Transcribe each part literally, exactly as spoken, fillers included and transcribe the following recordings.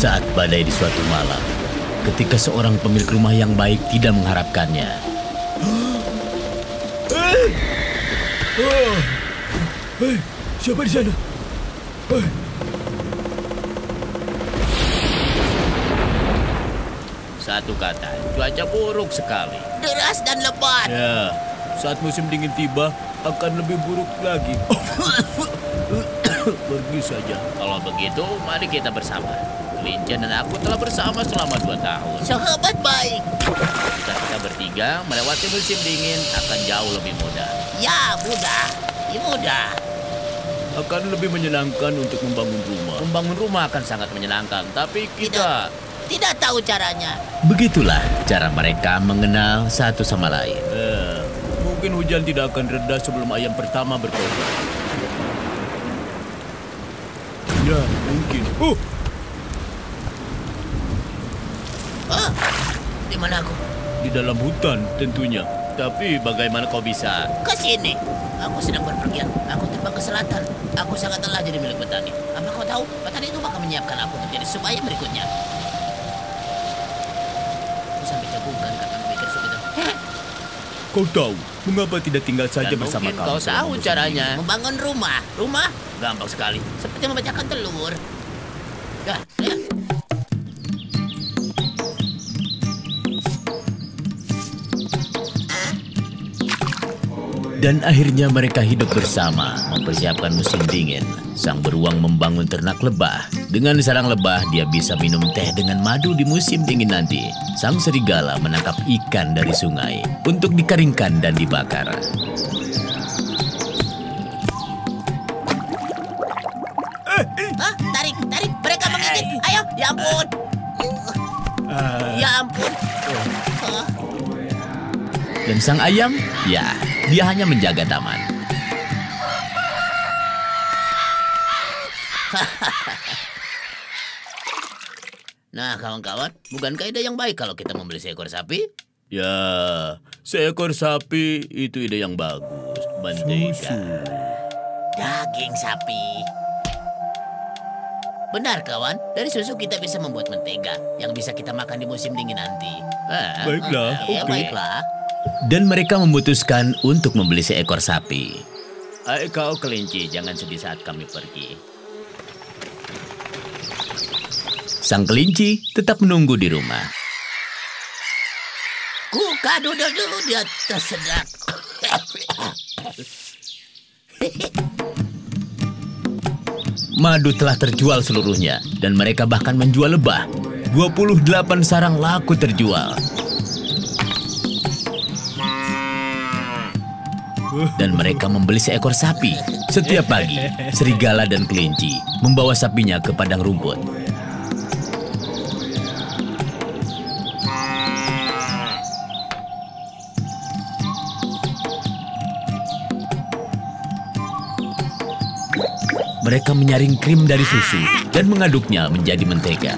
Saat badai di suatu malam, ketika seorang pemilik rumah yang baik tidak mengharapkannya. Hei! Oh. Hei, siapa di sana? Hei. Satu kata, cuaca buruk sekali. Deras dan lebat. Ya, saat musim dingin tiba, akan lebih buruk lagi. Pergi saja. Kalau begitu, mari kita bersama. Kelinci dan aku telah bersama selama dua tahun. Sahabat baik. Jika kita bertiga melewati musim dingin akan jauh lebih mudah. Ya, mudah. Ya, mudah. Akan lebih menyenangkan untuk membangun rumah. Membangun rumah akan sangat menyenangkan, tapi kita... Tidak, tidak tahu caranya. Begitulah cara mereka mengenal satu sama lain. Eh, mungkin hujan tidak akan reda sebelum ayam pertama berkokok. Ya, mungkin. Oh! Ah, di mana aku? Di dalam hutan tentunya. Tapi bagaimana kau bisa? Ke sini. Aku sedang berpergian. Aku terbang ke selatan. Aku sangat lelah jadi milik petani. Apa kau tahu? Petani itu bakal menyiapkan aku untuk jadi supaya berikutnya. Aku sampai jagokan karena memikir begitu. Kau tahu mengapa tidak tinggal saja Dan bersama mungkin kau? kau tahu musim caranya. dingin? Membangun rumah. Rumah? Gampang sekali. Seperti memecahkan telur. Ya, ya. Dan akhirnya mereka hidup bersama, mempersiapkan musim dingin. Sang beruang membangun ternak lebah. Dengan sarang lebah, dia bisa minum teh dengan madu di musim dingin nanti. Sang serigala menangkap ikan dari sungai untuk dikeringkan dan dibakar. Hah? Tarik, tarik. Mereka menggigit. Ayo, ya ampun. Ya ampun. Hah? Dan sang ayam, ya, dia hanya menjaga taman. Nah, kawan-kawan, bukankah ide yang baik kalau kita membeli seekor sapi? Ya, seekor sapi itu ide yang bagus. Mentega. Daging sapi. Benar, kawan. Dari susu kita bisa membuat mentega yang bisa kita makan di musim dingin nanti. Ah, Baiklah, ya, oke. baiklah. Dan mereka memutuskan untuk membeli seekor sapi. Ayo kau kelinci, jangan sedih saat kami pergi. Sang kelinci tetap menunggu di rumah. Kuka duduk dulu di atas sedak. Madu telah terjual seluruhnya, dan mereka bahkan menjual lebah. dua puluh delapan sarang laku terjual. Dan mereka membeli seekor sapi. Setiap pagi, serigala dan kelinci membawa sapinya ke padang rumput. Mereka menyaring krim dari susu dan mengaduknya menjadi mentega.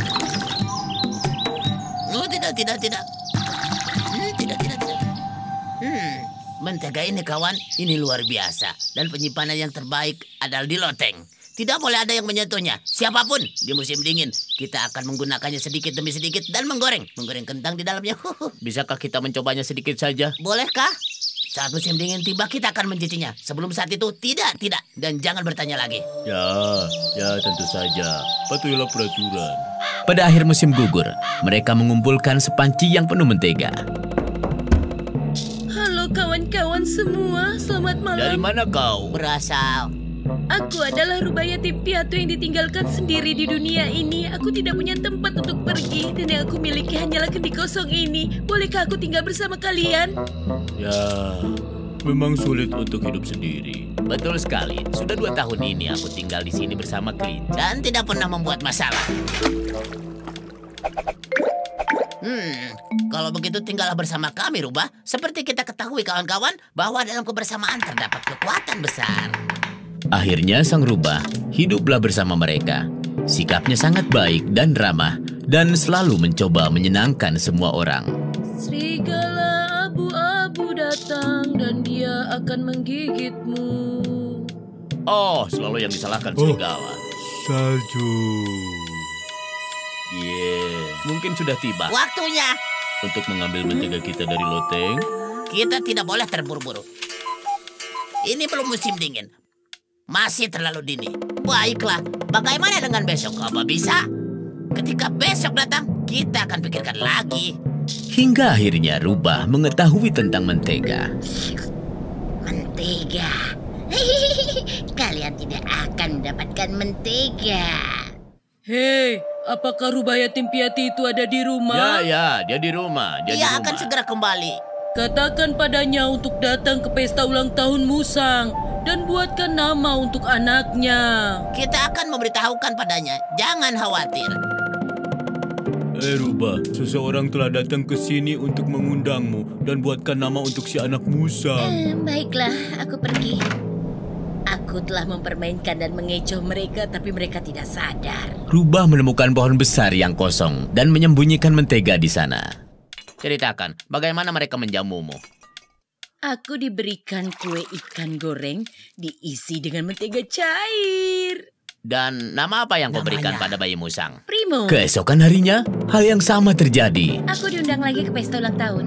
Oh, tidak, tidak, tidak. Hmm, tidak, tidak, tidak. Hmm, mentega ini, kawan, ini luar biasa. Dan penyimpanan yang terbaik adalah di loteng. Tidak boleh ada yang menyentuhnya. Siapapun di musim dingin, kita akan menggunakannya sedikit demi sedikit dan menggoreng. Menggoreng kentang di dalamnya. Bisakah kita mencobanya sedikit saja? Bolehkah? Saat musim dingin tiba, kita akan mencicinya. Sebelum saat itu, tidak, tidak. Dan jangan bertanya lagi. Ya, ya tentu saja. Patuhilah peraturan. Pada akhir musim gugur, mereka mengumpulkan sepanci yang penuh mentega. Halo kawan-kawan semua, selamat malam. Dari mana kau? Berasal. Aku adalah Rubaiyati Piatu yang ditinggalkan sendiri di dunia ini. Aku tidak punya tempat untuk pergi, dan yang aku miliki hanyalah kendi kosong ini. Bolehkah aku tinggal bersama kalian? Ya, memang sulit untuk hidup sendiri. Betul sekali. Sudah dua tahun ini aku tinggal di sini bersama kelinci. Dan tidak pernah membuat masalah. Hmm, kalau begitu tinggallah bersama kami, Rubah. Seperti kita ketahui, kawan-kawan, bahwa dalam kebersamaan terdapat kekuatan besar. Akhirnya sang rubah hiduplah bersama mereka. Sikapnya sangat baik dan ramah, dan selalu mencoba menyenangkan semua orang. Serigala abu-abu datang dan dia akan menggigitmu. Oh, selalu yang disalahkan Oh. serigala. Salju. Yeah, mungkin sudah tiba Waktunya. untuk mengambil mentega kita dari loteng. Kita tidak boleh terburu-buru. Ini belum musim dingin. Masih terlalu dini. Baiklah, bagaimana dengan besok? Apa bisa? Ketika besok datang, kita akan pikirkan lagi. Hingga akhirnya Rubah mengetahui tentang mentega. Mentega. Kalian tidak akan mendapatkan mentega. Hei, apakah Rubah Yatim Piatu itu ada di Ya, rumah? ya, dia di rumah. Dia, di Dia rumah. akan segera kembali. Katakan padanya untuk datang ke pesta ulang tahun Musang dan buatkan nama untuk anaknya. Kita akan memberitahukan padanya. Jangan khawatir. Eh Rubah, seseorang telah datang ke sini untuk mengundangmu dan buatkan nama untuk si anak Musa. Eh, baiklah, aku pergi. Aku telah mempermainkan dan mengecoh mereka, tapi mereka tidak sadar. Rubah menemukan pohon besar yang kosong dan menyembunyikan mentega di sana. Ceritakan, bagaimana mereka menjamumu? Aku diberikan kue ikan goreng diisi dengan mentega cair. Dan nama apa yang kau berikan Namanya. pada bayi Musang? Primo, Keesokan harinya, hal yang sama terjadi. Aku diundang lagi ke pesta ulang tahun.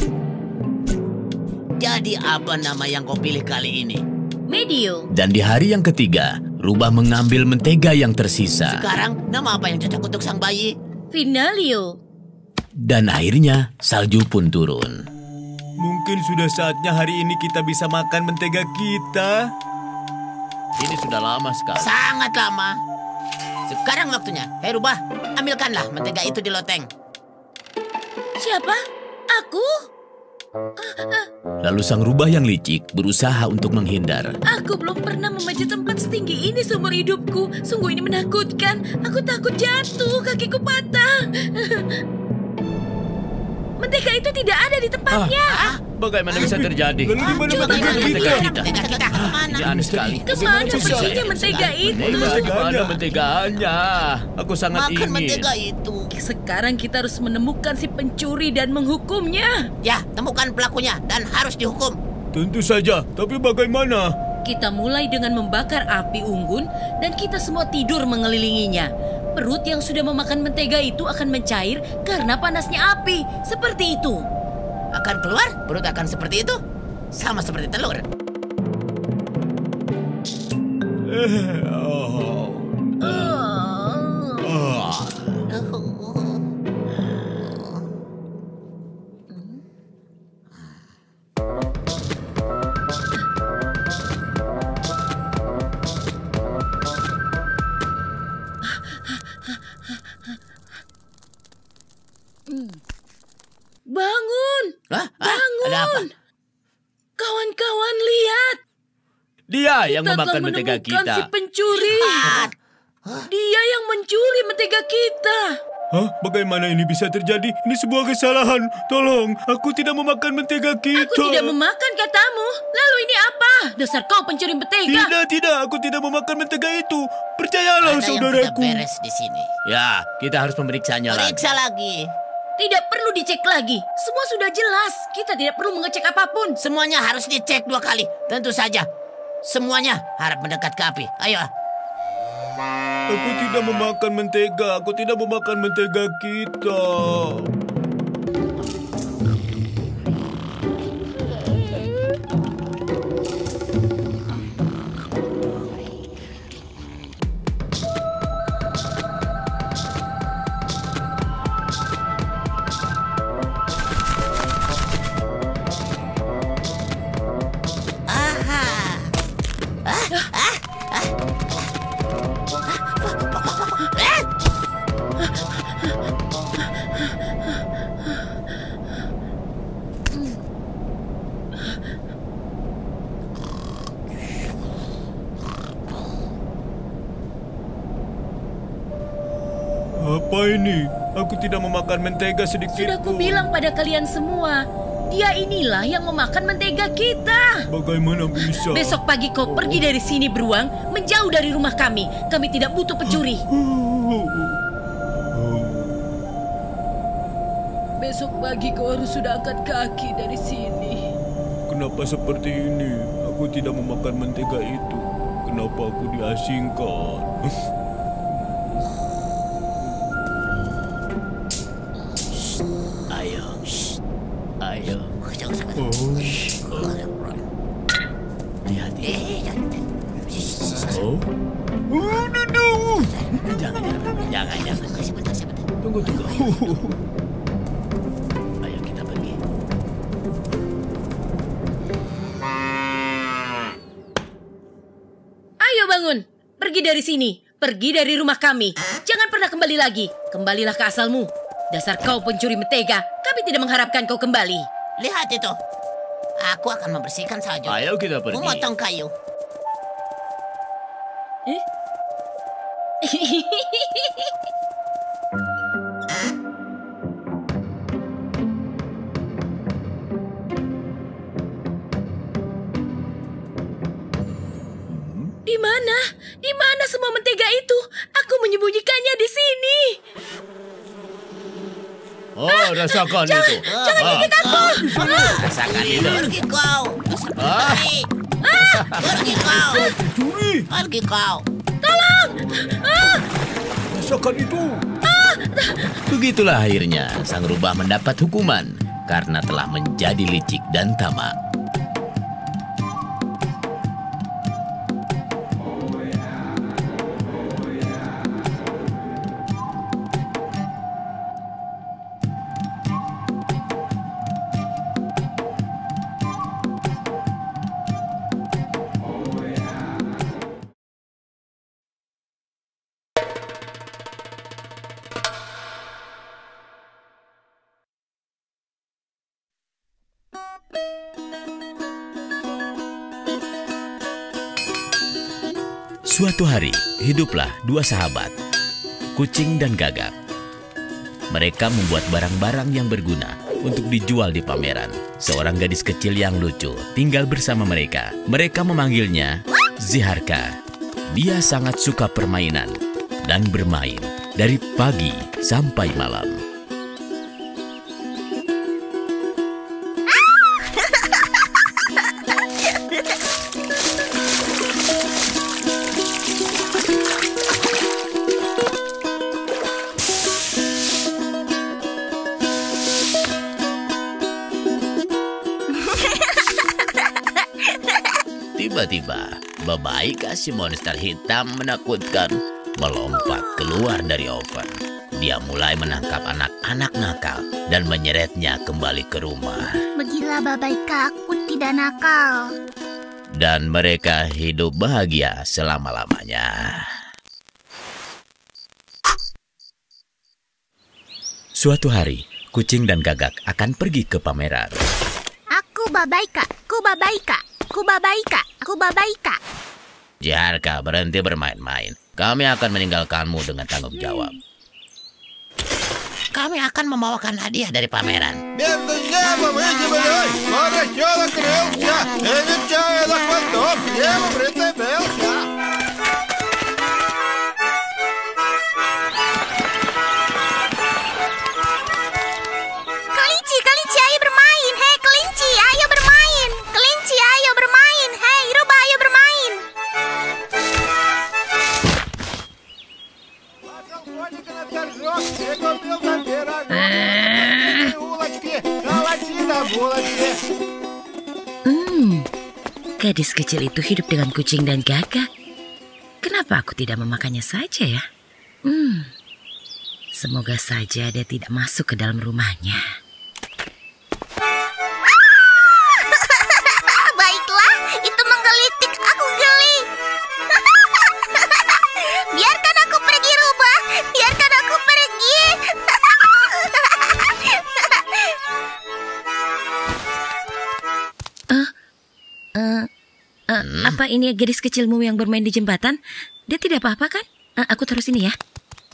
Jadi apa nama yang kau pilih kali ini? Medio. Dan di hari yang ketiga, Rubah mengambil mentega yang tersisa. Sekarang, nama apa yang cocok untuk sang bayi? Finalio. Dan akhirnya, salju pun turun. Mungkin sudah saatnya hari ini kita bisa makan mentega kita. Ini sudah lama sekali. Sangat lama. Sekarang waktunya. Hei Rubah, ambilkanlah mentega itu di loteng. Siapa? Aku? Lalu sang Rubah yang licik berusaha untuk menghindar. aku belum pernah memanjat tempat setinggi ini seumur hidupku. Sungguh ini menakutkan. Aku takut jatuh, kakiku patah. Mentega itu tidak ada di tempatnya. Ah, bagaimana bisa terjadi? Lalu di mana Coba mentega kita kita? lihat. Mentega kita kemana? Ini aneh sekali. Kemana bisa? perginya mentega itu? Mentega, mana menteganya? Aku sangat Makan ingin. mentega itu. Sekarang kita harus menemukan si pencuri dan menghukumnya. Ya, temukan pelakunya dan harus dihukum. Tentu saja, tapi bagaimana? Kita mulai dengan membakar api unggun dan kita semua tidur mengelilinginya. Perut yang sudah memakan mentega itu akan mencair karena panasnya api. Seperti itu. Akan keluar, perut akan seperti itu. Sama seperti telur. Eh, oh. Oh. Ah. Bangun! Hah? Hah? Bangun! Ada apa? Kawan-kawan lihat. Dia yang Kita memakan telah mentega menemukan kita. si pencuri. Lihat. Dia yang mencuri mentega kita. Hah? Bagaimana ini bisa terjadi? Ini sebuah kesalahan. Tolong, aku tidak memakan mentega kita. Aku tidak memakan katamu. Lalu ini apa? Dasar kau pencuri mentega. Tidak, tidak. Aku tidak memakan mentega itu. Percayalah, Ada yang tidak saudaraku. beres di sini. Ya, kita harus memeriksanya lagi. Periksa lagi. Tidak perlu dicek lagi. Semua sudah jelas. Kita tidak perlu mengecek apapun. Semuanya harus dicek dua kali. Tentu saja. Semuanya harap mendekat ke api. Ayo. Aku tidak memakan mentega. Aku tidak memakan mentega kita. Aha. Ah, ah, ah. Eh? Apa ini? Aku tidak memakan mentega sedikit Sudah pun. kubilang pada kalian semua. Dia inilah yang memakan mentega kita. Bagaimana bisa? Besok pagi kau pergi dari sini beruang, menjauh dari rumah kami. Kami tidak butuh pencuri. Besok pagi kau harus sudah angkat kaki dari sini. Kenapa seperti ini? Aku tidak memakan mentega itu. Kenapa aku diasingkan? jangan, jangan. Sebentar, sebentar. Tunggu, tunggu. Ayo kita pergi. Ayo bangun. Pergi dari sini. Pergi dari rumah kami. Jangan pernah kembali lagi. Kembalilah ke asalmu. Dasar kau pencuri mentega. Kami tidak mengharapkan kau kembali. Lihat itu. Aku akan membersihkan salju. Ayo kita pergi. Memotong kayu. Eh? Di mana? Di mana semua mentega itu? Aku menyembunyikannya di sini. Oh, rasakan itu. Jangan gigit aku. Rasakan itu. Pergi kau. Dasar Ah. pencuri. Pergi kau. Curi. Pergi kau. Rasakan itu. Begitulah akhirnya sang rubah mendapat hukuman karena telah menjadi licik dan tamak. Suatu hari, hiduplah dua sahabat, Kucing dan Gagak. Mereka membuat barang-barang yang berguna untuk dijual di pameran. Seorang gadis kecil yang lucu tinggal bersama mereka. Mereka memanggilnya Ziharka. Dia sangat suka permainan dan bermain dari pagi sampai malam. Tiba-tiba, Babaika si monster hitam menakutkan melompat keluar dari oven. Dia mulai menangkap anak-anak nakal dan menyeretnya kembali ke rumah. Begitulah Babaika, aku tidak nakal. Dan mereka hidup bahagia selama-lamanya. Suatu hari, Kucing dan Gagak akan pergi ke pameran. Aku Babaika, aku Babaika, aku Babaika, aku Babaika. Ziharka, berhenti bermain-main. Kami akan meninggalkanmu dengan tanggung jawab. Kami akan membawakan hadiah dari pameran. Между небом и землей поросенок крылся, и нечаянно на хвостом к небу прицепился. Kelinci, kelinci, ayo bermain. Hei kelinci, ayo bermain. Kelinci, ayo bermain. Hei rubah, ayo bermain. Пошел коник на торжок, и купил там пирожок. И улочки, калачи да булочки. Hmm, gadis kecil itu hidup dengan kucing dan gagak. Kenapa aku tidak memakannya saja ya? Hmm, semoga saja dia tidak masuk ke dalam rumahnya. Baiklah, itu menggelitik. Aku geli. Biarkan aku pergi rubah. Biarkan aku pergi. Eh, eh, Apa ini gadis kecilmu yang bermain di jembatan? Dia tidak apa-apa kan? Eh, aku taruh sini ya.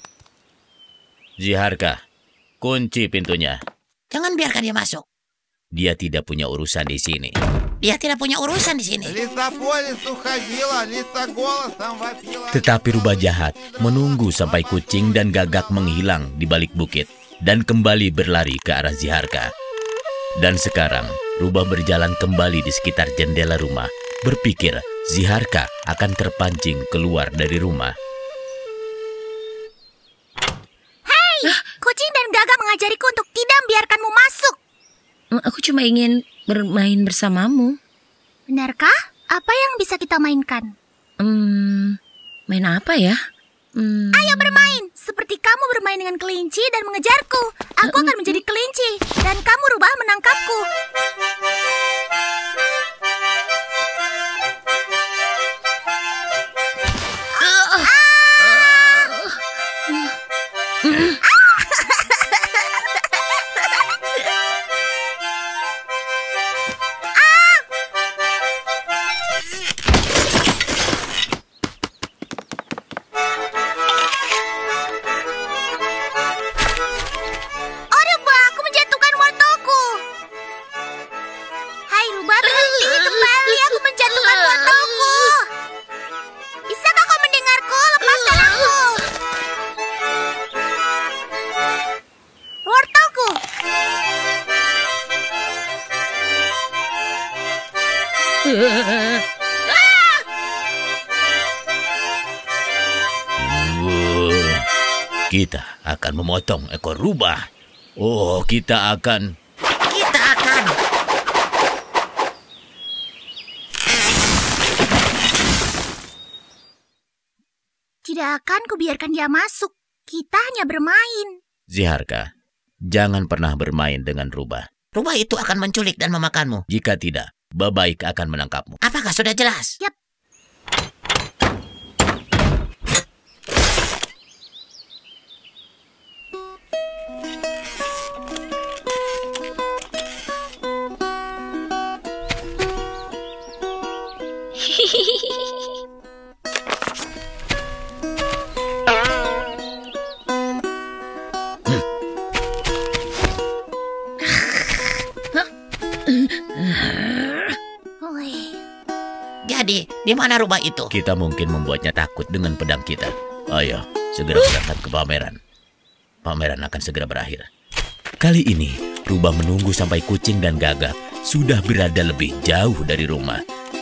Ziharka, kunci pintunya. Jangan biarkan dia masuk. Dia tidak punya urusan di sini. Dia tidak punya urusan di sini. Лиса по лесу ходила, лиса голосом вопила. Tetapi rubah jahat menunggu sampai Kucing dan Gagak menghilang di balik bukit dan kembali berlari ke arah Ziharka. Dan sekarang, rubah berjalan kembali di sekitar jendela rumah, berpikir Ziharka akan terpancing keluar dari rumah. Hei, kucing dan gagak mengajariku untuk tidak membiarkanmu masuk. Eh, Aku cuma ingin bermain bersamamu. Benarkah? Apa yang bisa kita mainkan? Hmm, main apa ya? Hmm, Ayo bermain, seperti bermain dengan kelinci dan mengejarku. Aku akan menjadi kelinci dan kamu rubah menangkapku. Wow, kita akan memotong ekor rubah. Oh, kita akan... Kita akan. Tidak akan kubiarkan dia masuk. Kita hanya bermain. Ziharka, jangan pernah bermain dengan rubah. Rubah itu akan menculik dan memakanmu. Jika tidak, Babaik akan menangkapmu. Apakah sudah jelas? Yap. Jadi, di mana rubah itu? Kita mungkin membuatnya takut dengan pedang kita. Ayo, segera berangkat ke pameran. Pameran akan segera berakhir. Kali ini, rubah menunggu sampai kucing dan gagak sudah berada lebih jauh dari rumah.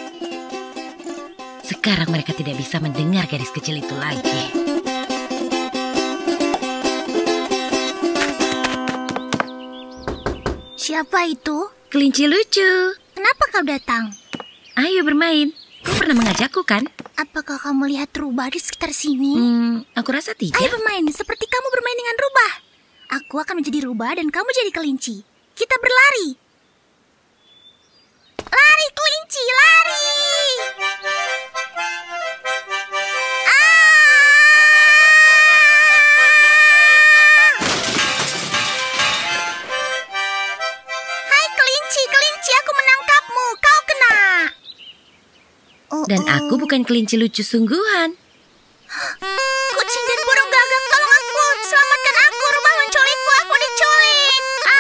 Sekarang mereka tidak bisa mendengar gadis kecil itu lagi. Siapa itu? Kelinci lucu. Kenapa kau datang? Ayo bermain. Kau pernah mengajakku kan? Apakah kamu lihat rubah di sekitar sini? Hmm, aku rasa tidak. Ayo bermain, seperti kamu bermain dengan rubah. Aku akan menjadi rubah dan kamu jadi kelinci. Kita berlari. Lari kelinci, lari! Hai kelinci, kelinci, aku menangkapmu. Kau kena. Dan aku bukan kelinci lucu sungguhan. Kucing dan burung gagak, tolong aku. Selamatkan aku, rubah menculikku. Aku diculik.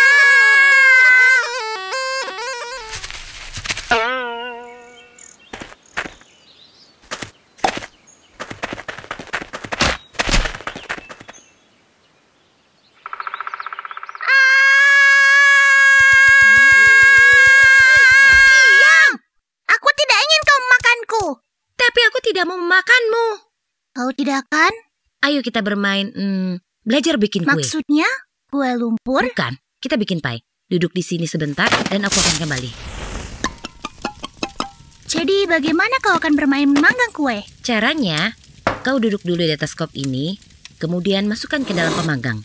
Diam! Aku tidak ingin kau memakanku. Tapi aku tidak mau memakanmu. Kau tidak akan? Ayo kita bermain, hmm, belajar bikin kue. Maksudnya kue lumpur? Bukan, kita bikin pie. Duduk di sini sebentar dan aku akan kembali. Jadi bagaimana kau akan bermain memanggang kue? Caranya, kau duduk dulu di atas kop ini, kemudian masukkan ke dalam pemanggang.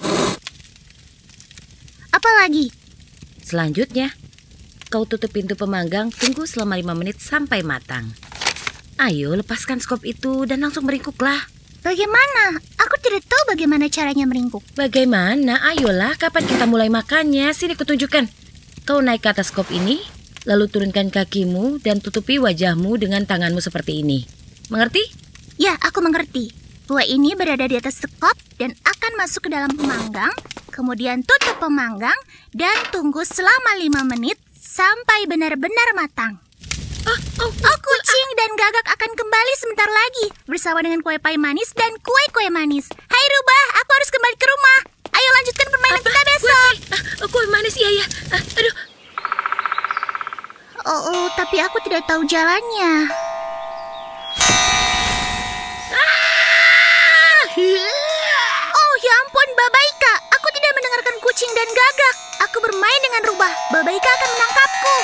Apa lagi? Selanjutnya, kau tutup pintu pemanggang, tunggu selama lima menit sampai matang. Ayo, lepaskan skop itu dan langsung meringkuklah. Bagaimana? Aku tidak tahu bagaimana caranya meringkuk. Bagaimana? Ayolah, kapan kita mulai makannya? Sini kutunjukkan. Kau naik ke atas kop ini, lalu turunkan kakimu dan tutupi wajahmu dengan tanganmu seperti ini. Mengerti? Ya, aku mengerti. Kue ini berada di atas sekop dan akan masuk ke dalam pemanggang, kemudian tutup pemanggang dan tunggu selama lima menit sampai benar-benar matang. Oh, oh, Oh, kucing dan gagak akan kembali sebentar lagi bersama dengan kue pie manis dan kue-kue manis. Hai rubah, aku harus kembali ke rumah. Ayo lanjutkan permainan kita besok. Kue, ah, kue manis, iya ya. Ah, aduh. Oh, oh, tapi aku tidak tahu jalannya. Oh, ya ampun, Babaika. Aku tidak mendengarkan kucing dan gagak. Aku bermain dengan rubah. Babaika akan menangkapku.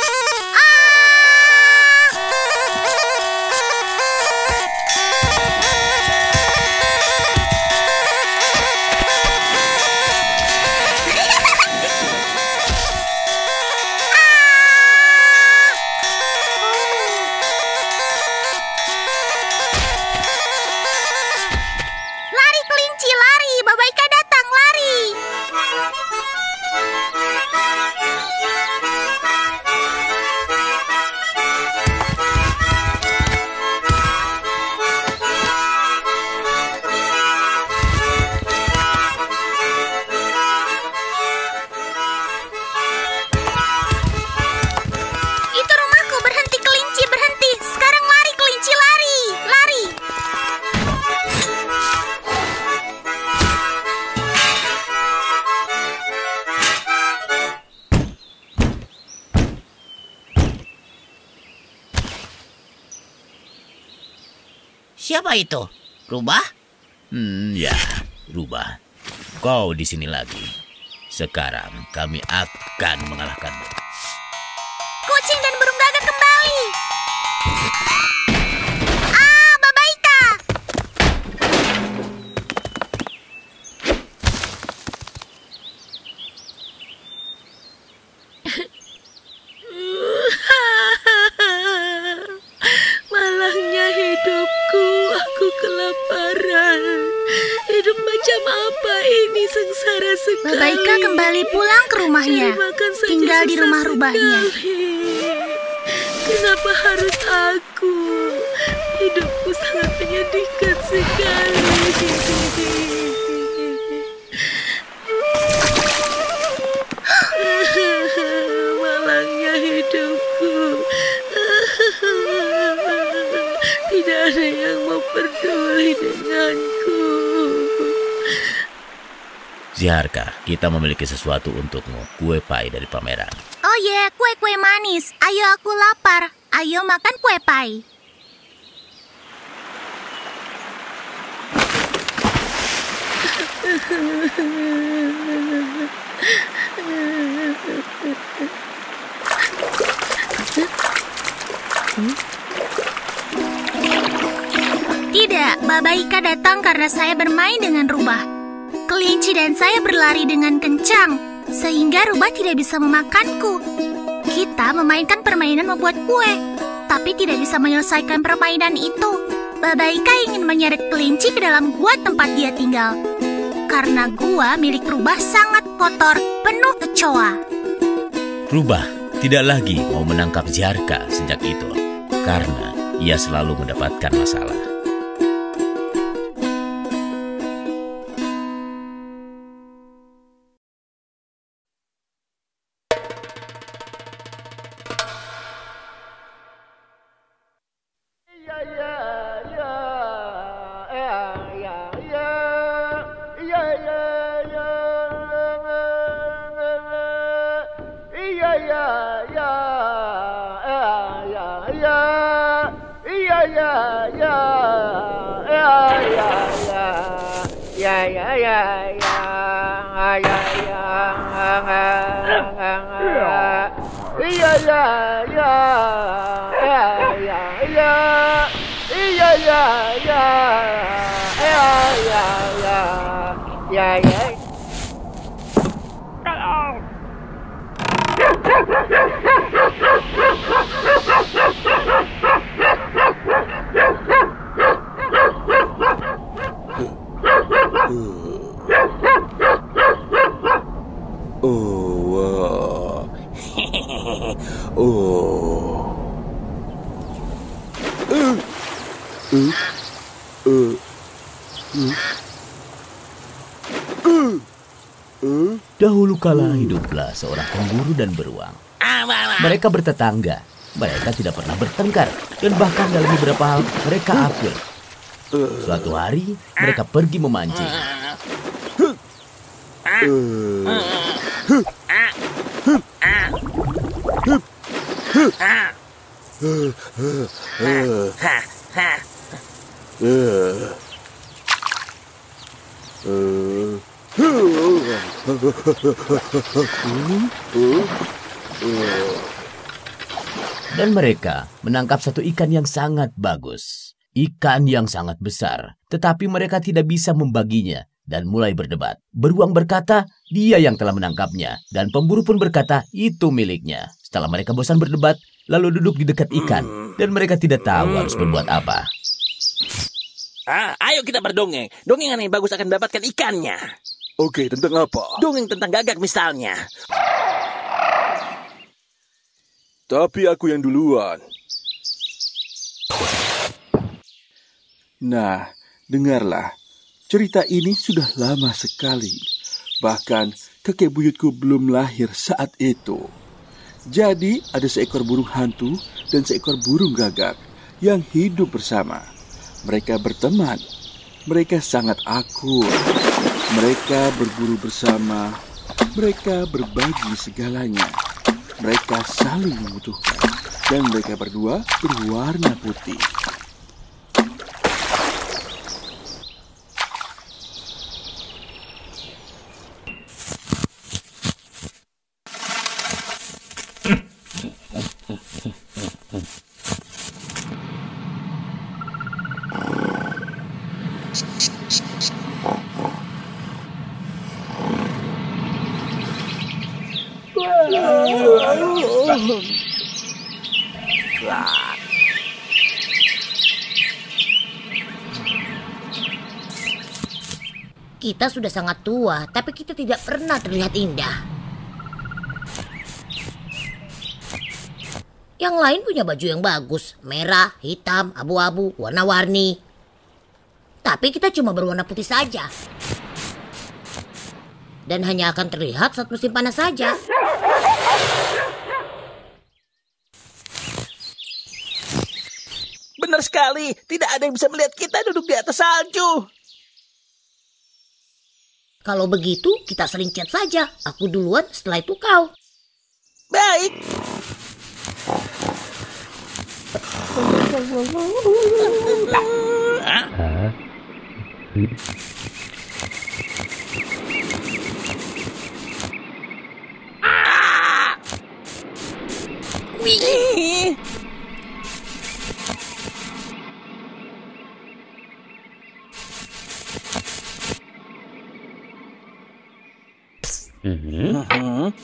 Ah! Siapa itu? Rubah? Hmm, ya, Rubah. Kau di sini lagi. Sekarang kami akan mengalahkanmu. Kucing dan burung gagak kembali. Ah, Babaika! Malangnya hidupku, aku kelaparan. Hidup macam apa ini, sengsara sekali. Babaika kembali pulang ke rumahnya, Cari makan saja tinggal di susah rumah rubahnya. sekali. Kenapa harus aku? Hidupku sangat menyedihkan sekali. Malangnya hidupku. Tidak ada yang mau peduli denganku. Ziharka, kita memiliki sesuatu untukmu. Kue pai dari pameran. Oh ye, kue-kue manis. Ayo, aku lapar. Ayo makan kue pai. Tidak, Babaika datang karena saya bermain dengan rubah. Kelinci dan saya berlari dengan kencang, sehingga rubah tidak bisa memakanku. Kita memainkan permainan membuat kue, tapi tidak bisa menyelesaikan permainan itu. Babaika ingin menyeret kelinci ke dalam gua tempat dia tinggal. Karena gua milik rubah sangat kotor, penuh kecoa. Rubah tidak lagi mau menangkap Ziharka sejak itu, karena ia selalu mendapatkan masalah. Dahulu kala hiduplah seorang pemburu dan beruang. Mereka bertetangga. Mereka tidak pernah bertengkar. Dan bahkan dalam beberapa hal mereka akur. Suatu hari mereka pergi memancing. Dan mereka menangkap satu ikan yang sangat bagus. Ikan yang sangat besar. Tetapi mereka tidak bisa membaginya dan mulai berdebat. Beruang berkata dia yang telah menangkapnya. Dan pemburu pun berkata itu miliknya. Setelah mereka bosan berdebat, lalu duduk di dekat ikan. Dan mereka tidak tahu harus berbuat apa. Ah, ayo kita berdongeng. Dongeng yang bagus akan mendapatkan ikannya. Oke, tentang apa? Dongeng tentang gagak misalnya. Tapi aku yang duluan. Nah, dengarlah. Cerita ini sudah lama sekali. Bahkan kakek buyutku belum lahir saat itu. Jadi ada seekor burung hantu dan seekor burung gagak yang hidup bersama. Mereka berteman. Mereka sangat akur. Mereka berburu bersama. Mereka berbagi segalanya. Mereka saling membutuhkan. Dan mereka berdua berwarna putih. Kita sudah sangat tua, tapi kita tidak pernah terlihat indah. Yang lain punya baju yang bagus, merah, hitam, abu-abu, warna-warni. Tapi kita cuma berwarna putih saja. Dan hanya akan terlihat saat musim panas saja. Benar sekali, tidak ada yang bisa melihat kita duduk di atas salju. Kalau begitu, kita sering chat saja. Aku duluan, setelah itu kau. Baik. Wih. Mhm. Mhm.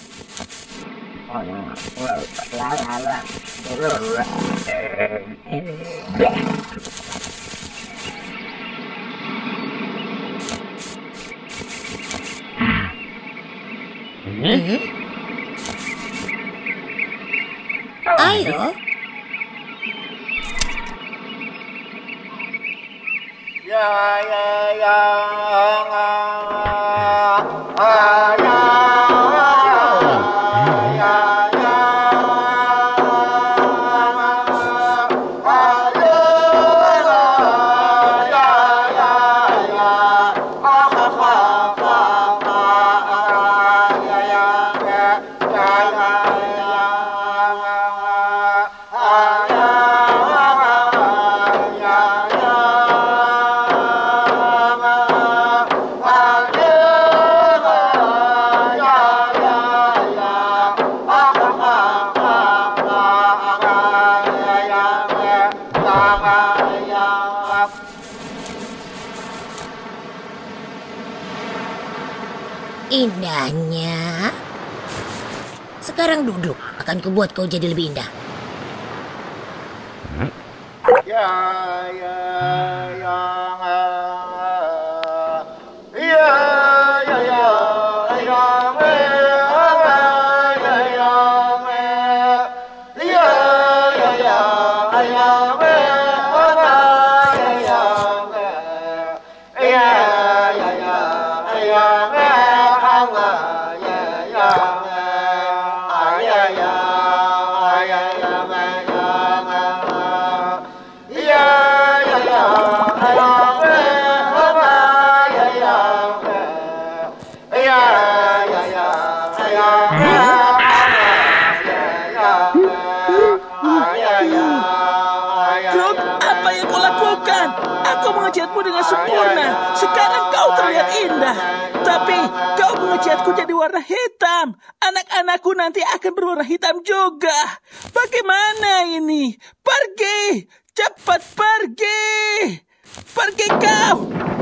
Mhm. Ayo. Ya ya ya. Indahnya. Sekarang duduk, akan kubuat kau jadi lebih indah. Ya ya ya. Ya ya ya. Groot, apa yang kau lakukan? Aku mengejarmu dengan sempurna. Sekarang kau terlihat indah. Tapi kau mengejarku jadi warna hitam. Anak-anakku nanti akan berwarna hitam juga. Bagaimana ini? Pergi! Cepat pergi! Pergi kau!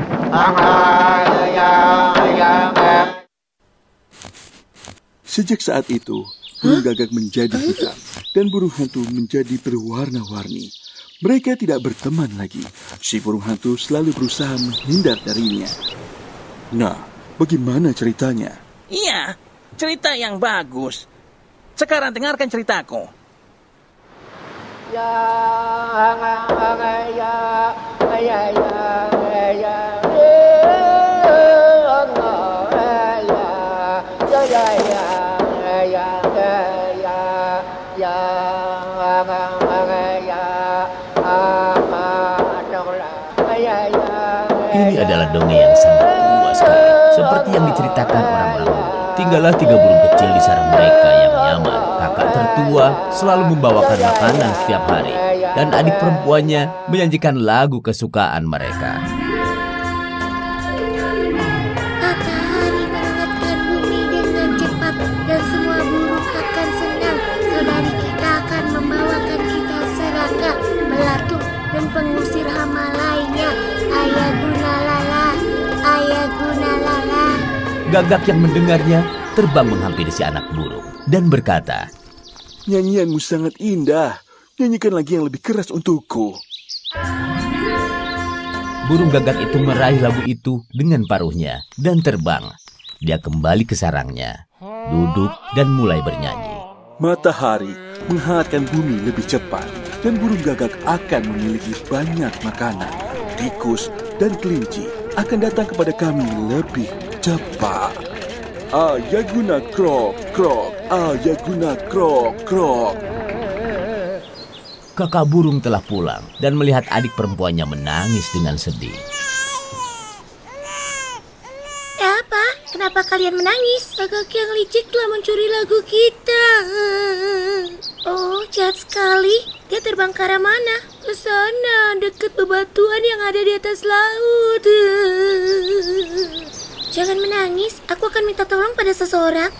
Sejak saat itu, burung gagak menjadi hitam dan burung hantu menjadi berwarna-warni. Mereka tidak berteman lagi. Si burung hantu selalu berusaha menghindar darinya. Nah, bagaimana ceritanya? Iya, cerita yang bagus. Sekarang dengarkan ceritaku. Ya ya ya ya ya. Ini adalah dongeng yang sangat tua sekali, seperti yang diceritakan orang-orang dulu. Tinggallah tiga burung kecil di sarang mereka yang nyaman. Kakak tertua selalu membawakan makanan setiap hari, dan adik perempuannya menyanyikan lagu kesukaan mereka. Matahari menghangatkan bumi dengan cepat dan semua burung akan senang. Saudari kita akan membawakan kita serangga, belatung, dan pengusir hama lainnya. Ayah Gagak yang mendengarnya terbang menghampiri si anak burung dan berkata, "Nyanyianmu sangat indah. Nyanyikan lagi yang lebih keras untukku." Burung gagak itu meraih lagu itu dengan paruhnya dan terbang. Dia kembali ke sarangnya, duduk dan mulai bernyanyi. Matahari menghangatkan bumi lebih cepat dan burung gagak akan memiliki banyak makanan. Tikus dan kelinci akan datang kepada kami lebih cepat. Ayaguna krok krok, ayaguna krok krok. Kakak burung telah pulang dan melihat adik perempuannya menangis dengan sedih. Apa? Kenapa kalian menangis? Gagak yang licik telah mencuri lagu kita. Oh, jahat sekali. Dia terbang ke arah mana? Ke sana, dekat bebatuan yang ada di atas laut. Jangan menangis, aku akan minta tolong pada seseorang.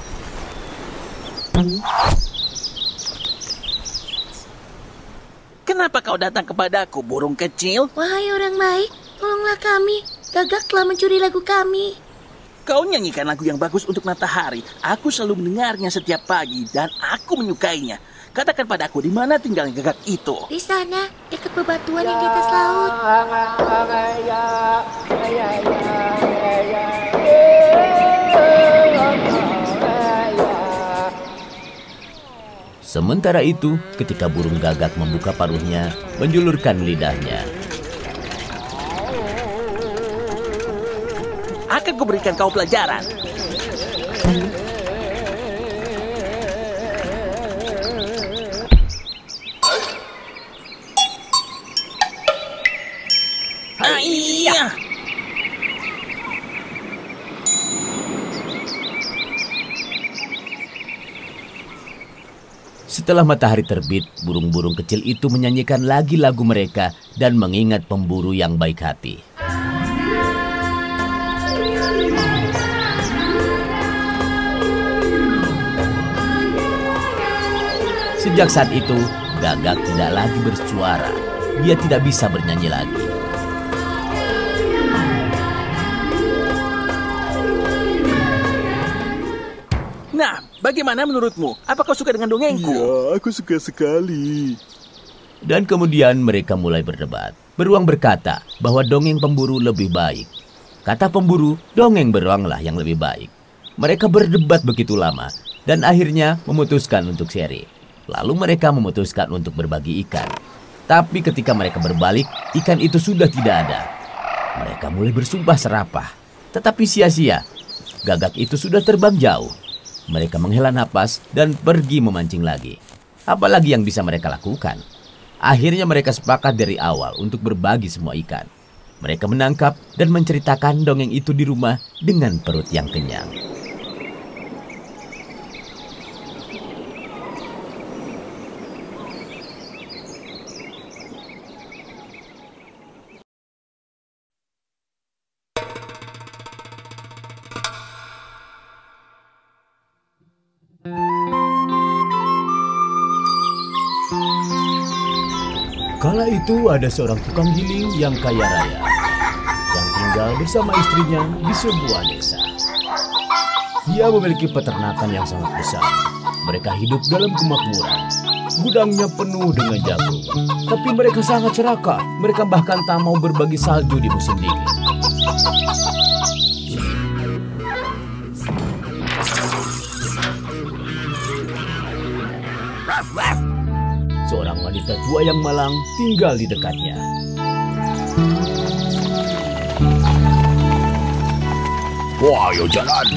Kenapa kau datang kepadaku, burung kecil? Wahai orang baik, tolonglah kami. Gagak telah mencuri lagu kami. Kau nyanyikan lagu yang bagus untuk matahari. Aku selalu mendengarnya setiap pagi dan aku menyukainya. Katakan padaku, di mana tinggal gagak itu? Di sana, dekat bebatuan yang di atas laut. Sementara itu, ketika burung gagak membuka paruhnya, menjulurkan lidahnya. Akan kuberikan kau pelajaran. Ah, iya. Setelah matahari terbit, burung-burung kecil itu menyanyikan lagi lagu mereka dan mengingat pemburu yang baik hati. Sejak saat itu, gagak tidak lagi bersuara. Dia tidak bisa bernyanyi lagi. Nah, bagaimana menurutmu? Apa kau suka dengan dongengku? Ya, aku suka sekali. Dan kemudian mereka mulai berdebat. Beruang berkata bahwa dongeng pemburu lebih baik. Kata pemburu, dongeng beruanglah yang lebih baik. Mereka berdebat begitu lama dan akhirnya memutuskan untuk seri. Lalu mereka memutuskan untuk berbagi ikan. Tapi ketika mereka berbalik, ikan itu sudah tidak ada. Mereka mulai bersumpah serapah. Tetapi sia-sia. Gagak itu sudah terbang jauh. Mereka menghela napas dan pergi memancing lagi. Apalagi yang bisa mereka lakukan? Akhirnya mereka sepakat dari awal untuk berbagi semua ikan. Mereka menangkap dan menceritakan dongeng itu di rumah dengan perut yang kenyang. Kala itu ada seorang tukang giling yang kaya raya, yang tinggal bersama istrinya di sebuah desa. Dia memiliki peternakan yang sangat besar. Mereka hidup dalam kemakmuran. Gudangnya penuh dengan jagung. Tapi mereka sangat serakah. Mereka bahkan tak mau berbagi salju di musim dingin. Seorang wanita tua yang malang tinggal di dekatnya. Wah, ayo jalan.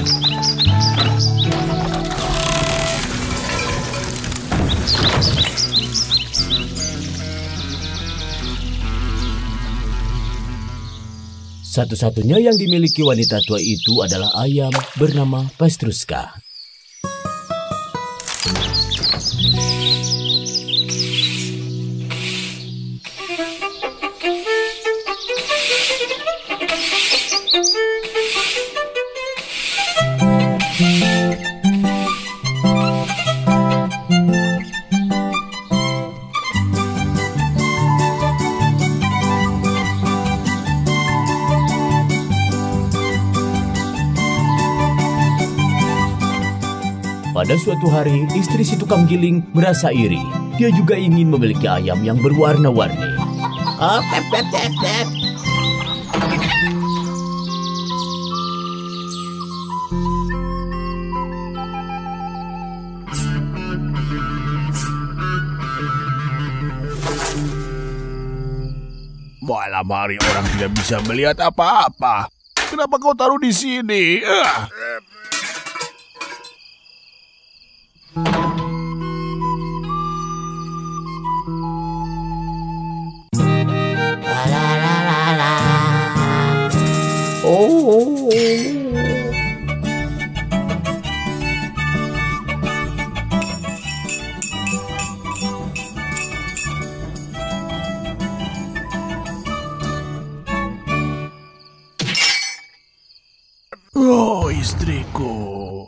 Satu-satunya yang dimiliki wanita tua itu adalah ayam bernama Pestruska. Pada suatu hari, istri si tukang giling merasa iri. Dia juga ingin memiliki ayam yang berwarna-warni. Oh, pep, pep, pep, pep. Malam hari orang tidak bisa melihat apa-apa. Kenapa kau taruh di sini? Uh. Oh. Oh, istriku.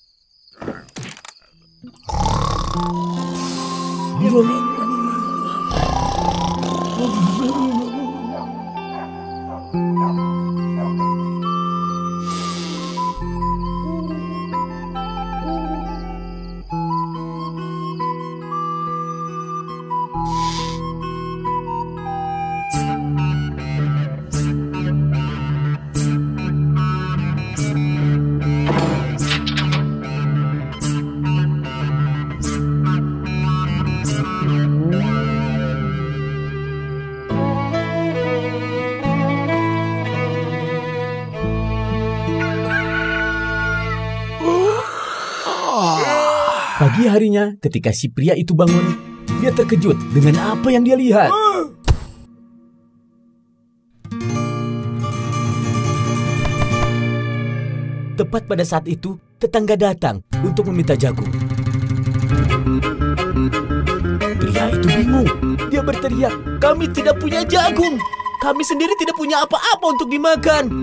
Pagi harinya, ketika si pria itu bangun, dia terkejut dengan apa yang dia lihat. Tepat pada saat itu, tetangga datang untuk meminta jagung. Pria itu bingung. Dia berteriak, "Kami tidak punya jagung. Kami sendiri tidak punya apa-apa untuk dimakan."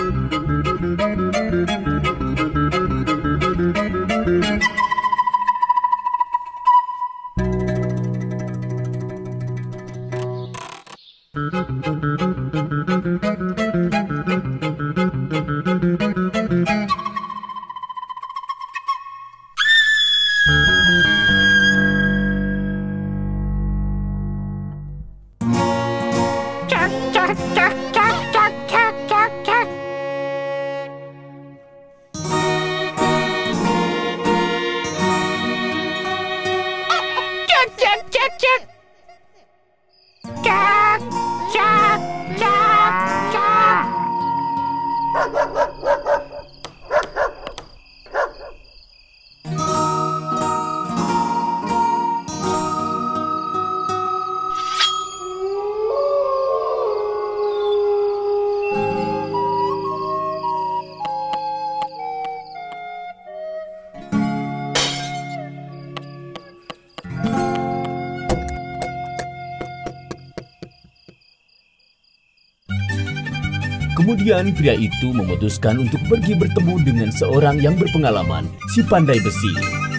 Kemudian pria itu memutuskan untuk pergi bertemu dengan seorang yang berpengalaman, si pandai besi.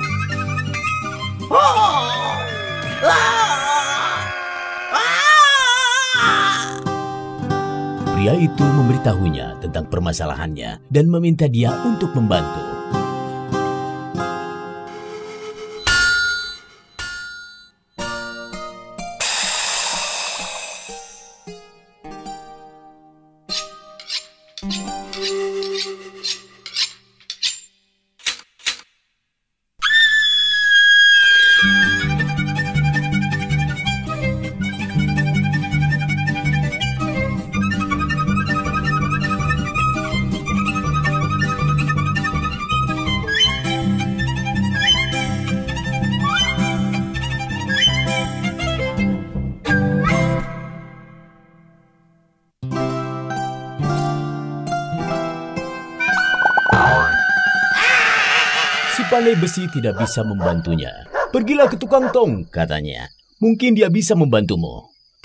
Pria itu memberitahunya tentang permasalahannya dan meminta dia untuk membantu. Pandai besi tidak bisa membantunya. Pergilah ke tukang tong, katanya. Mungkin dia bisa membantumu.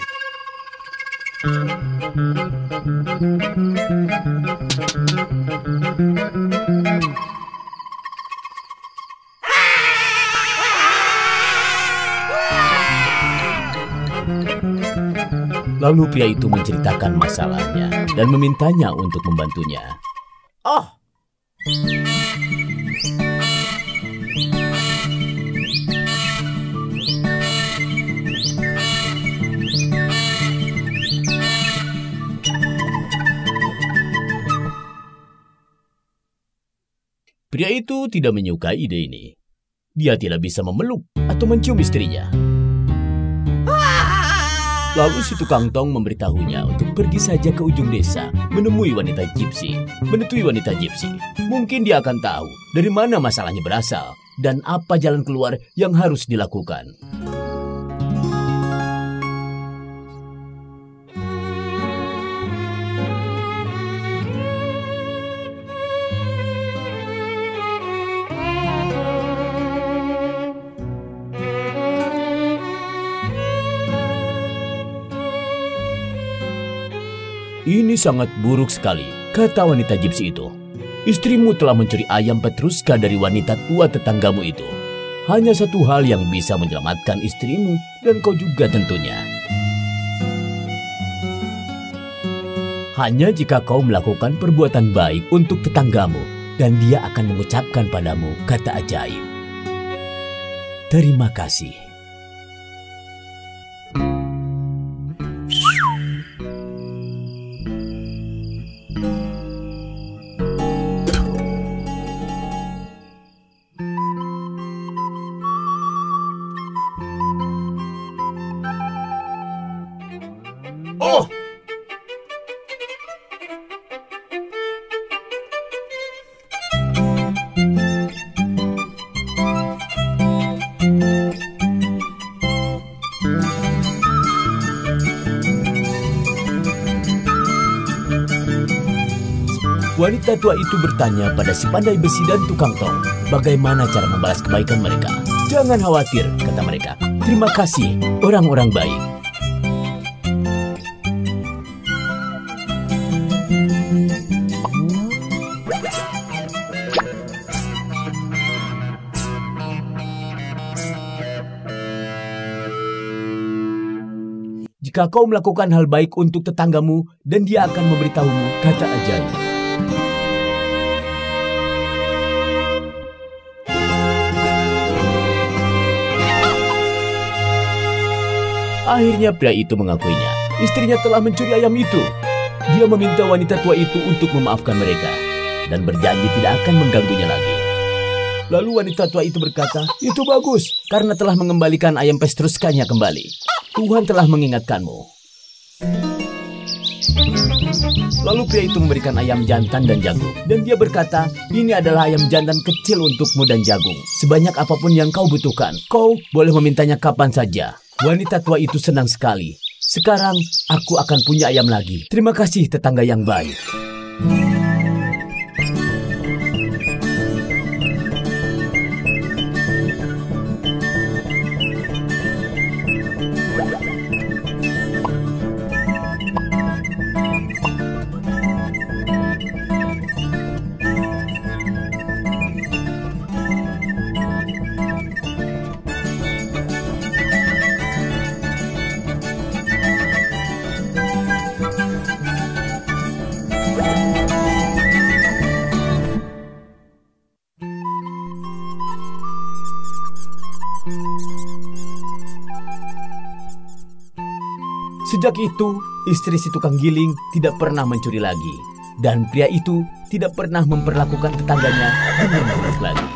Lalu pria itu menceritakan masalahnya dan memintanya untuk membantunya. Oh. Pria itu tidak menyukai ide ini. Dia tidak bisa memeluk atau mencium istrinya. Lalu si tukang tong memberitahunya untuk pergi saja ke ujung desa, menemui wanita gypsy, menetui wanita gypsy. Mungkin dia akan tahu dari mana masalahnya berasal dan apa jalan keluar yang harus dilakukan. Ini sangat buruk sekali, kata wanita gypsy itu. Istrimu telah mencuri ayam Petruska dari wanita tua tetanggamu itu. Hanya satu hal yang bisa menyelamatkan istrimu dan kau juga tentunya. Hanya jika kau melakukan perbuatan baik untuk tetanggamu dan dia akan mengucapkan padamu kata ajaib. Terima kasih. Oh! Wanita tua itu bertanya pada si pandai besi dan tukang tong, bagaimana cara membalas kebaikan mereka. Jangan khawatir, kata mereka. Terima kasih, orang-orang baik. Jika kau melakukan hal baik untuk tetanggamu dan dia akan memberitahumu kata ajaib. Akhirnya pria itu mengakuinya. Istrinya telah mencuri ayam itu. Dia meminta wanita tua itu untuk memaafkan mereka dan berjanji tidak akan mengganggunya lagi. Lalu wanita tua itu berkata, itu bagus karena telah mengembalikan ayam Petruskanya kembali. Tuhan telah mengingatkanmu. Lalu pria itu memberikan ayam jantan dan jagung. Dan dia berkata, ini adalah ayam jantan kecil untukmu dan jagung. Sebanyak apapun yang kau butuhkan, kau boleh memintanya kapan saja. Wanita tua itu senang sekali. Sekarang aku akan punya ayam lagi. Terima kasih tetangga yang baik. Sejak itu, istri si tukang giling tidak pernah mencuri lagi. Dan pria itu tidak pernah memperlakukan tetangganya dengan buruk lagi.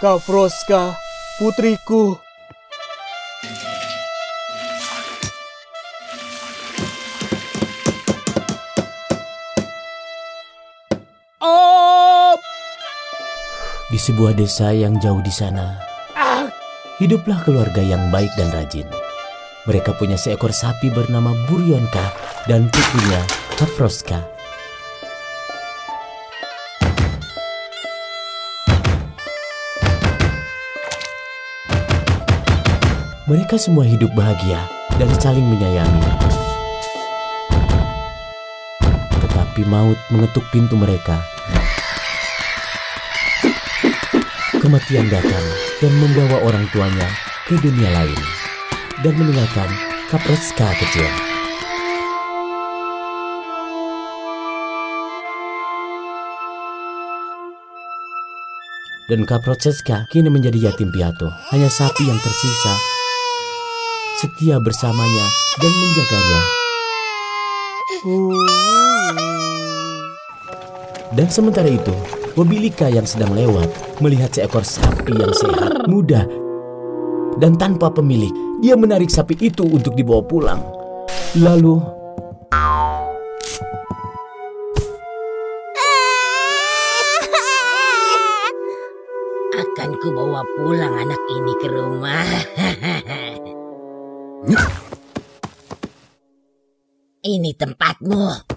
Kafroska, putriku. Oh! Di sebuah desa yang jauh di sana, hiduplah keluarga yang baik dan rajin. Mereka punya seekor sapi bernama Buryonka dan putrinya Kafroska. Mereka semua hidup bahagia dan saling menyayangi. Tetapi maut mengetuk pintu mereka. Kematian datang dan membawa orang tuanya ke dunia lain dan meninggalkan Kafroska kecil. Dan Kafroska kini menjadi yatim piatu. Hanya sapi yang tersisa setia bersamanya dan menjaganya. Dan sementara itu, Bobilika yang sedang lewat melihat seekor sapi yang sehat, muda, dan tanpa pemilik. Dia menarik sapi itu untuk dibawa pulang. Lalu akan ku bawa pulang anak ini ke rumah. Ini tempatmu.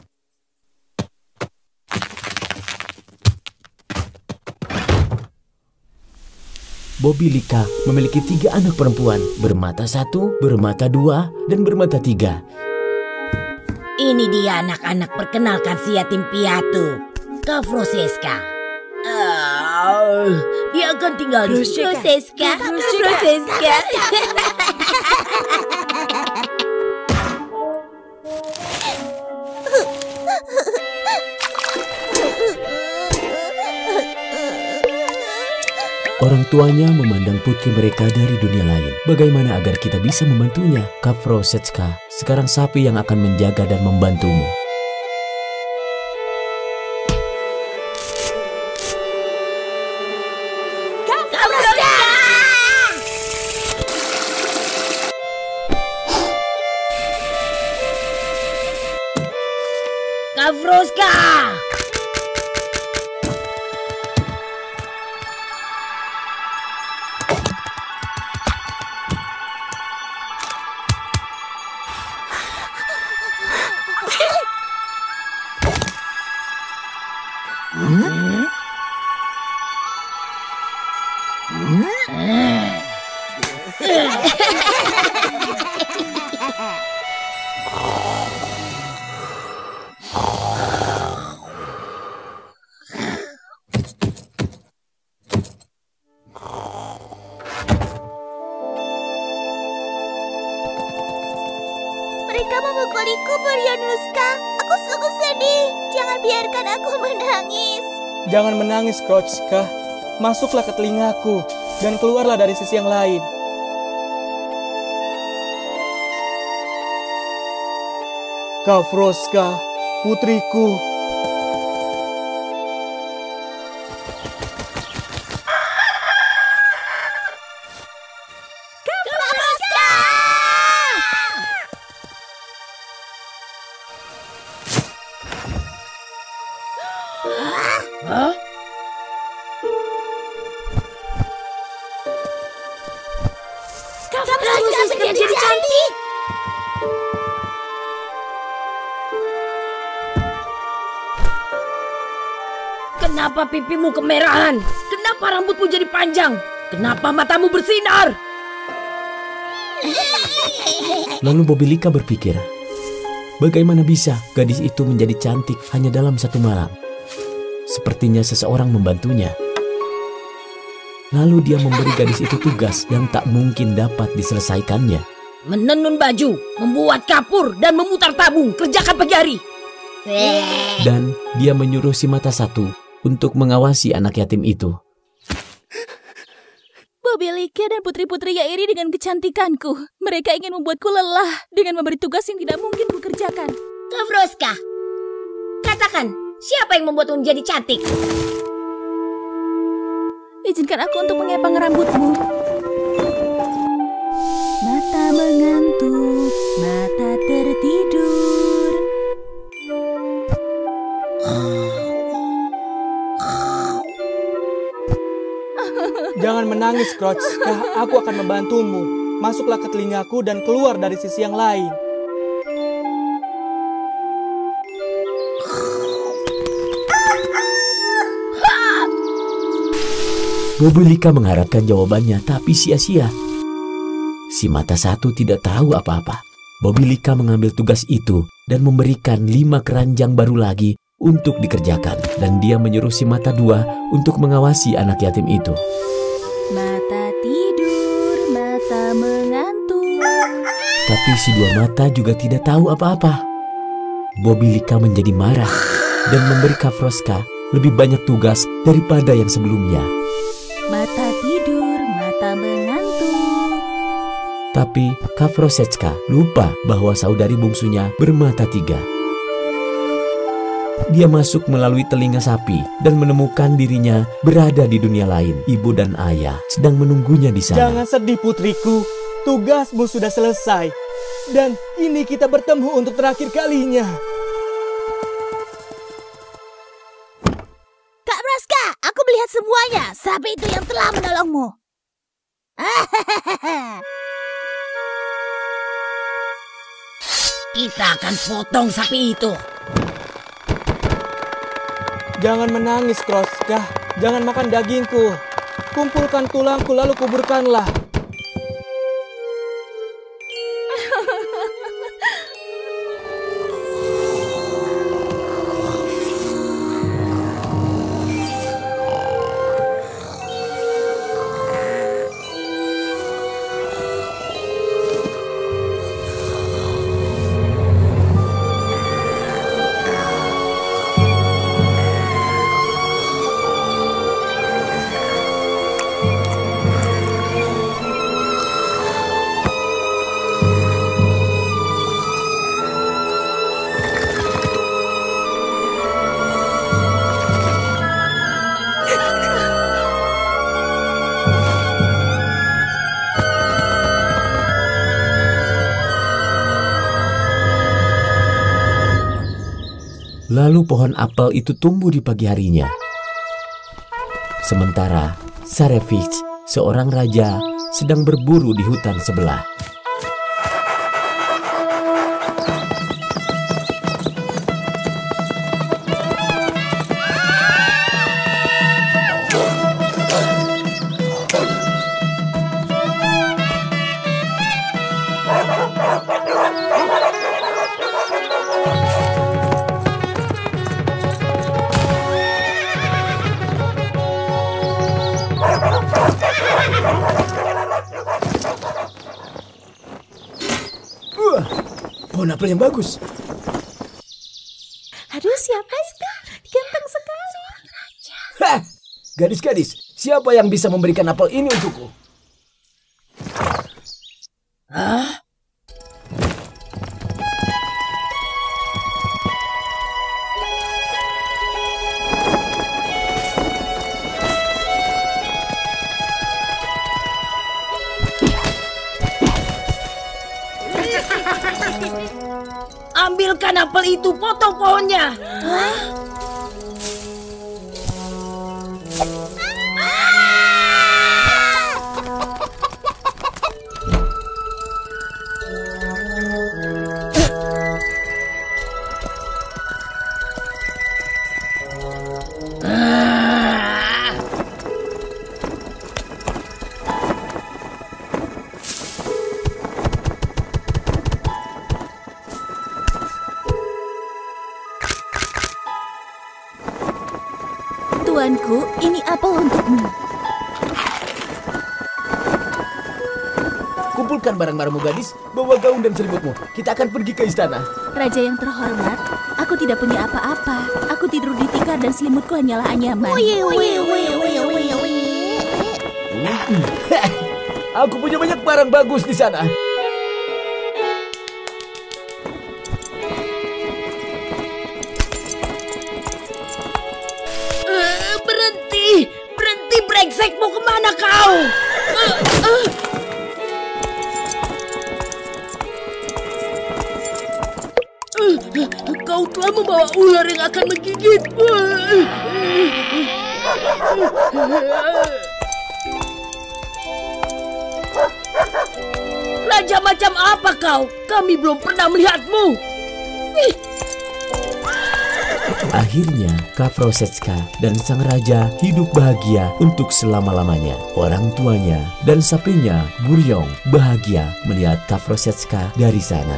Bobilika memiliki tiga anak perempuan, bermata satu, bermata dua, dan bermata tiga. Ini dia anak-anak, perkenalkan si yatim piatu, Kafroska. Oh, dia akan tinggal di Kafroska. Kafroska. Orang tuanya memandang putri mereka dari dunia lain. Bagaimana agar kita bisa membantunya? Kafroska, sekarang sapi yang akan menjaga dan membantumu. Kafroska! Kafroska! Mereka memukuliku, Buryonuska. Aku sungguh sedih. Jangan biarkan aku menangis. Jangan menangis, Kafroska. Masuklah ke telingaku dan keluarlah dari sisi yang lain. Kafroska, putriku. Hah? Kafroska menjadi cantik. Kenapa pipimu kemerahan? Kenapa rambutmu jadi panjang? Kenapa matamu bersinar? Lalu Bobilika berpikir, bagaimana bisa gadis itu menjadi cantik hanya dalam satu malam? Sepertinya seseorang membantunya. Lalu dia memberi gadis itu tugas yang tak mungkin dapat diselesaikannya. Menenun baju, membuat kapur, dan memutar tabung. Kerjakan pagi hari. Dan dia menyuruh si mata satu untuk mengawasi anak yatim itu. Bobilika dan putri-putrinya iri dengan kecantikanku. Mereka ingin membuatku lelah dengan memberi tugas yang tidak mungkin kukerjakan. Kafroska, katakan, siapa yang membuatmu menjadi cantik? izinkan aku untuk mengepang rambutmu. Mata mengantuk, mata tertidur. Jangan menangis, Crouch. Kah, aku akan membantumu. Masuklah ke telingaku dan keluar dari sisi yang lain. Bobby mengharapkan jawabannya, tapi sia-sia. Si mata satu tidak tahu apa-apa. Bobby mengambil tugas itu dan memberikan lima keranjang baru lagi untuk dikerjakan. Dan dia menyuruh si mata dua untuk mengawasi anak yatim itu. Mata tidur, mata mengantuk. Tapi si dua mata juga tidak tahu apa-apa. Bobby menjadi marah dan memberi Kafroska lebih banyak tugas daripada yang sebelumnya. Mata tidur, mata mengantuk. Tapi Kafrosechka lupa bahwa saudari bungsunya bermata tiga. Dia masuk melalui telinga sapi dan menemukan dirinya berada di dunia lain. Ibu dan ayah sedang menunggunya di sana. Jangan sedih, putriku. Tugasmu sudah selesai. Dan ini kita bertemu untuk terakhir kalinya. Kak Praska, aku melihat semuanya. Sapi itu yang telah menolongmu. Kita akan potong sapi itu. Jangan menangis, Kroska. Jangan makan dagingku. Kumpulkan tulangku lalu kuburkanlah. Lalu pohon apel itu tumbuh di pagi harinya. Sementara Sarevich, seorang raja, sedang berburu di hutan sebelah. Pohon apel yang bagus. Aduh, siapa itu? Ganteng sekali. Hah! Gadis-gadis, siapa yang bisa memberikan apel ini untukku? Hah? Ambilkan apel itu, potong pohonnya. Hah? Tuanku, ini apel untukmu. Kumpulkan barang-barangmu gadis, bawa gaun dan selimutmu. Kita akan pergi ke istana. Raja yang terhormat, aku tidak punya apa-apa. Aku tidur di tikar dan selimutku hanyalah anyaman. Wih, wih, wih, wih, wih, wih. Aku punya banyak barang bagus di sana. Uh, berhenti, berhenti brengsek Kemana kau? Uh, uh. Uh, kau telah membawa ular yang akan menggigitmu. Raja macam apa kau? Kami belum pernah melihatmu. Ih. Akhirnya, Kafrosetska dan sang raja hidup bahagia untuk selama-lamanya. Orang tuanya dan sapinya, Buryong, bahagia melihat Kafrosetska dari sana.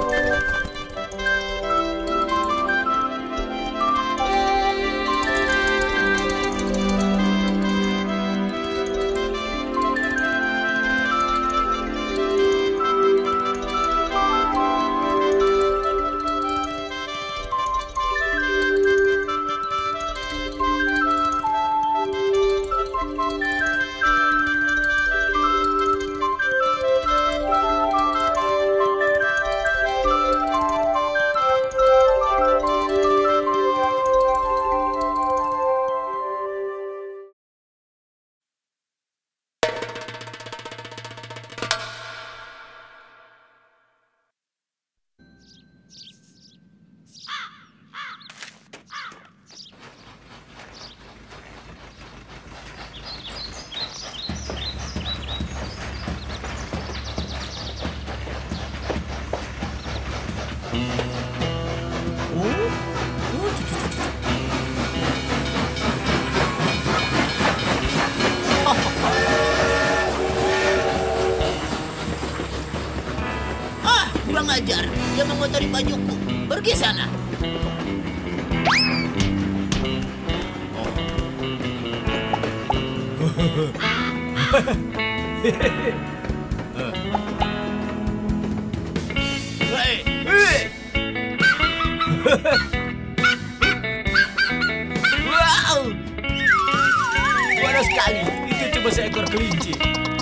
Ajar, dia mengotori bajuku. Pergi sana. Wow, panas sekali. Itu cuma seekor kelinci.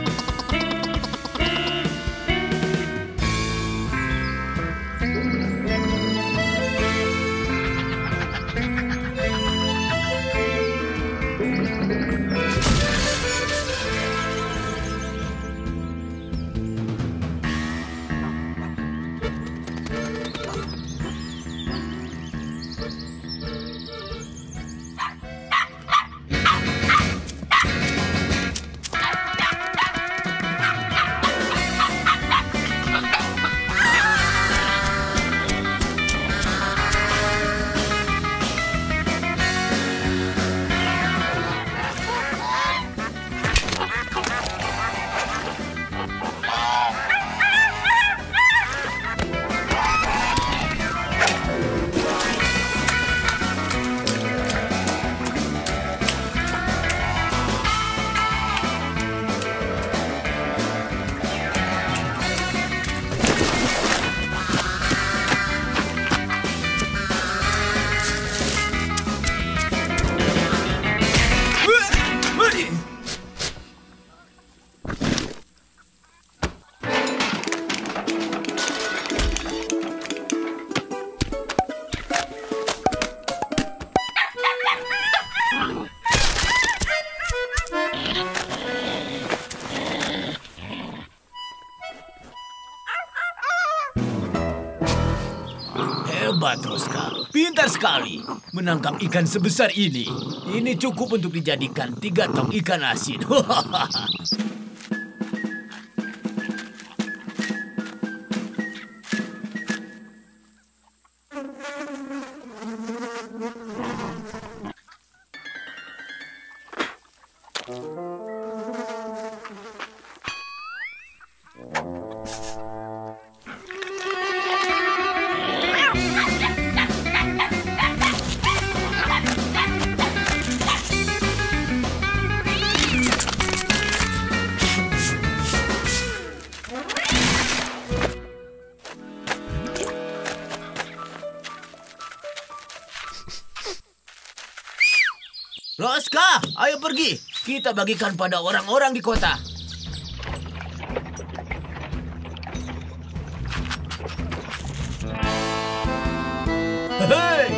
Hebat, Roska. Pintar sekali menangkap ikan sebesar ini. Ini cukup untuk dijadikan tiga tong ikan asin. Roska, ayo pergi. Kita bagikan pada orang-orang di kota. Hei!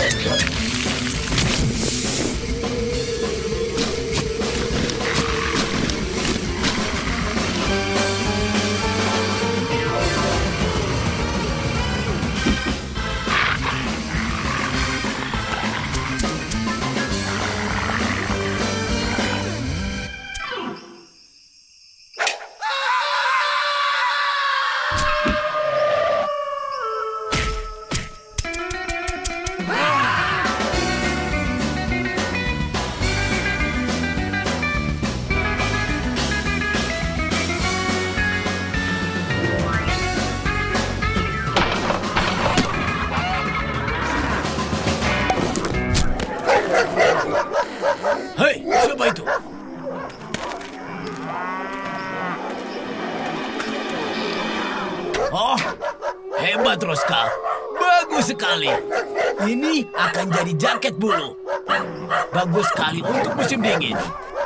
Hei, siapa itu? Oh, hebat Roska. Bagus sekali. Ini akan jadi jaket bulu. Bagus sekali untuk musim dingin.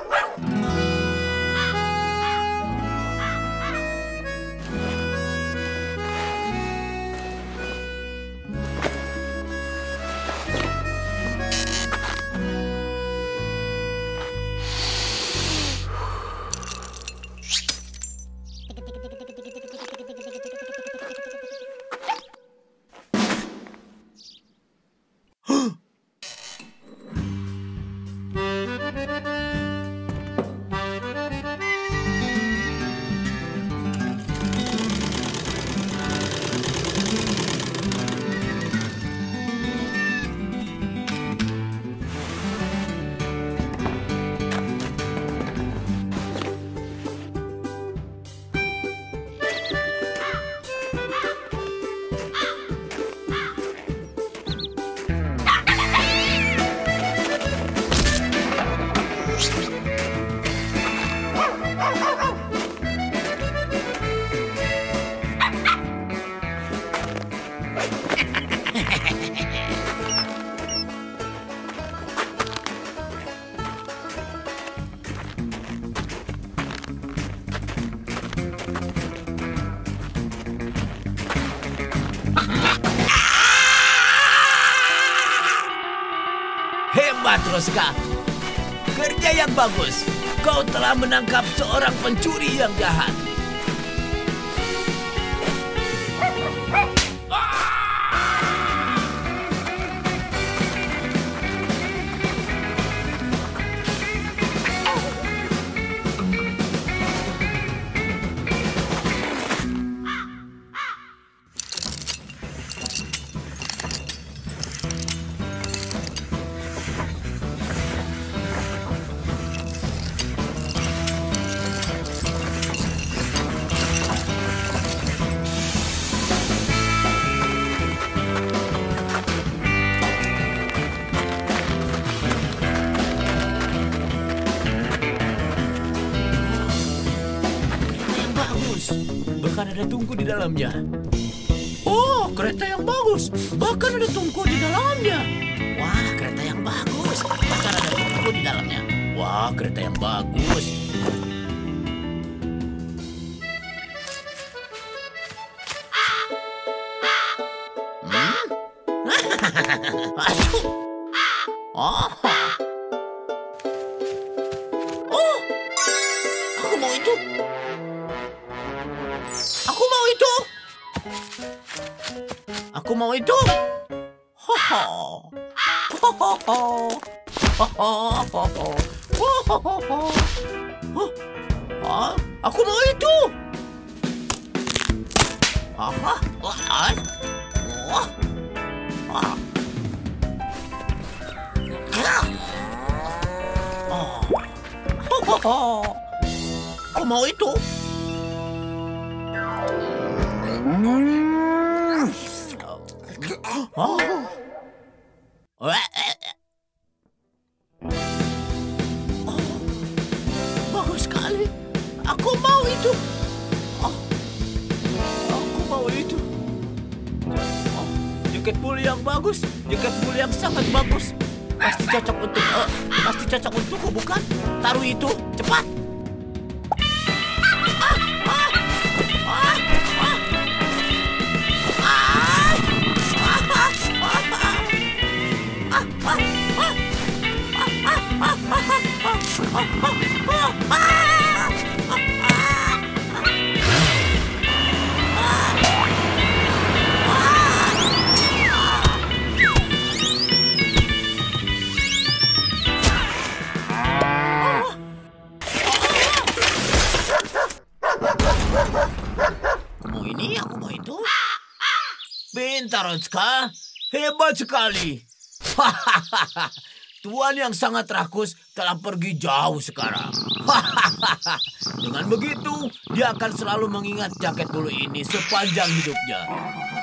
Hebat, Roska. Kerja yang bagus. Kau telah menangkap seorang pencuri yang jahat. Bahkan ada tungku di dalamnya. Oh, kereta yang bagus. Bahkan ada tungku di dalamnya. Wah, kereta yang bagus. Bahkan ada tungku di dalamnya. Wah, kereta yang bagus. Hmm? Aduh. Oh. Oh. Aku mau itu. Aku mau itu. Aku mau itu. Ho ho. Ho ho ho. Ho ho ho ho. Ho ho ho ho. Oh. Ah, aku mau itu. Aha. Wah. Wah. Ah. Oh. Ho ho ho. Aku mau itu. Oh. Oh. Bagus sekali. Aku mau itu. Oh. Aku mau itu. Oh. Jaket bulu yang bagus. Jaket bulu yang sangat bagus. Pasti cocok untuk uh, pasti cocok untukku, bukan? Taruh itu, cepat. Pintar, Otska. Hebat sekali. Hahaha. Tuan yang sangat rakus telah pergi jauh sekarang. Hahaha. Dengan begitu, dia akan selalu mengingat jaket bulu ini sepanjang hidupnya.